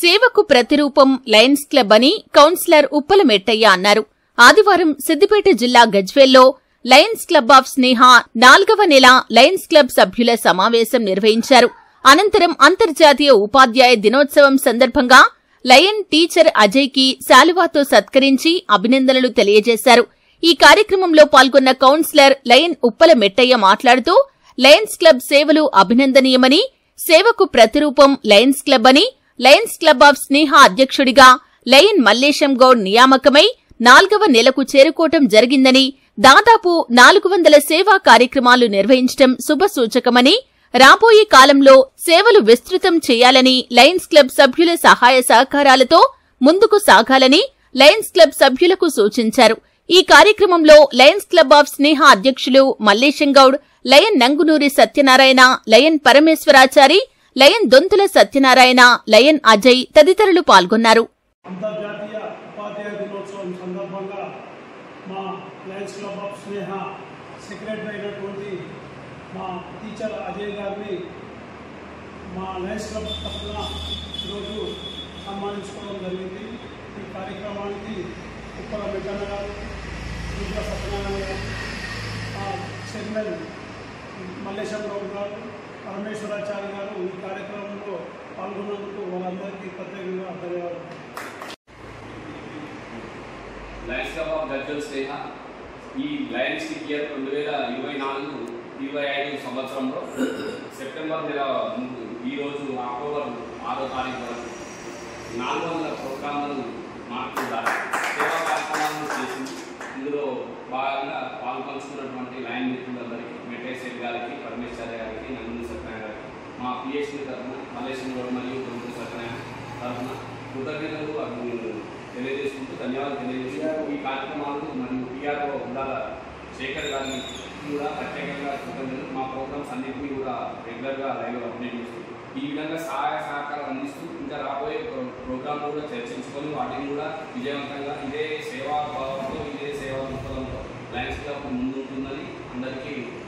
సేవకు ప్రతిరూపం lions club అని కౌన్సిలర్ ఉప్పల మెట్టయ్య అన్నారు. ఆదివారం సిద్దిపేట జిల్లా గజ్వేల్లో లయన్స్ క్లబ్ ఆఫ్ స్నేహ 4వ నెల లయన్స్ క్లబ్ సభ్యుల సమావేశం నిర్వహించారు. అనంతరం అంతర్జాతీయ ఉపాధ్యాయ దినోత్సవం సందర్భంగా లయన్ టీచర్ అజయ్ కి శాలువాతో సత్కరించి అభినందనలు తెలియజేశారు. ఈ కార్యక్రమంలో పాల్గొన్న కౌన్సిలర్ లయన్ ఉప్పల మెట్టయ్య మాట్లాడుతూ లయన్స్ క్లబ్ సేవలు అభినందనీయమని, సేవకు ప్రతిరూపం లయన్స్ క్లబ్ అని, లయన్స్ క్లబ్ ఆఫ్ స్నేహ అధ్యక్షుడిగా లయన్ మల్లేశం గౌడ్ నియామకమై 4వ నెలకు చేరుకోవటం జరిగిందని, దాదాపు 400 సేవా కార్యక్రమాలు నిర్వహించడం శుభసూచకమని, రాబోయే కాలంలో సేవలు విస్తృతం చేయాలని, లయన్స్ క్లబ్ సభ్యుల సహాయ సహకారాలతో ముందుకు సాగాలని లయన్స్ క్లబ్ సభ్యులకు సూచించారు. ఈ కార్యక్రమంలో లయన్స్ క్లబ్ ఆఫ్ స్నేహ అధ్యక్షులు Mallesham Goud, lion Nangunuri Satyanarayana, lion Parameshwarachari, lion Dontula Satyanarayana, lion Ajay తదితరులు పాల్గొన్నారు. అంతర్జాతీయ ఉపాధ్యాయ దినోత్సవం సందర్భంగా మా lions club of Sneha secretary అయినటువంటి మా టీచర్ అజయ్ గారిని మా లయన్స్ క్లబ్ తరఫున ఈరోజు సన్మానించుకోవడం జరిగింది. ఈ కార్యక్రమానికి ఉప్పల మెట్టన్న గారు, దొంతుల సత్యనారాయణ గారు, చైర్మన్ మల్లేశం గౌడ్ గారు, పరమేశ్వరాచారి గారు ఈ కార్యక్రమంలో పాల్గొన్నందుకు వాళ్ళందరికీ ప్రత్యేకంగా ధన్యవాదాలు. Lions club of Gajwel Sneha ఈ లయన్స్ ఇయర్ 2024-25 సంవత్సరంలో సెప్టెంబర్ నెల ఈరోజు అక్టోబర్ 6వ తారీఖు వరకు 400 ప్రోగ్రాంలను మార్పు ద్వారా సేవా కార్యక్రమాలను చేసింది. ఇందులో భాగంగా పాల్పంచుకున్నటువంటి లయన్ మిత్రులందరికీ, మెట్టేశ్వరి గారికి, పరమేశ్వరి గారికి, నంగునూరి సత్యనారాయణ గారికి, మా పిహెచ్డి తరఫున మల్లేశం గౌడ్ మరియు దొంతుల సత్యనారాయణ తరఫున కృతజ్ఞతలు తెలియజేసుకుంటూ ధన్యవాదాలు తెలియజేస్తూ ఈ కార్యక్రమాలు మరియు పిఆర్ఓ ఉండాల శేఖర్ గారిని కూడా ప్రత్యేకంగా కృతజ్ఞతలు. మా ప్రోగ్రామ్స్ అన్నింటినీ కూడా రెగ్యులర్గా లైవ్లో అప్డేట్ చేస్తూ ఈ విధంగా సహాయ సహకారం అందిస్తూ ఇంకా రాబోయే ప్రోగ్రాంలు కూడా చర్చించుకొని వాటిని కూడా విజయవంతంగా ఇదే సేవా భావంతో, ఇదే సేవా దృక్పథంతో లయన్స్ క్లబ్ ముందుంటుందని అందరికీ